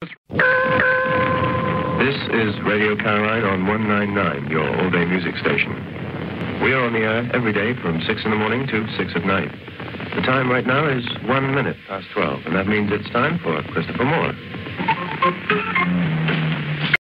This is Radio Caroline on 199, your all-day music station. We are on the air every day from 6 in the morning to 6 at night. The time right now is 1 minute past 12, and that means it's time for Christopher Moore.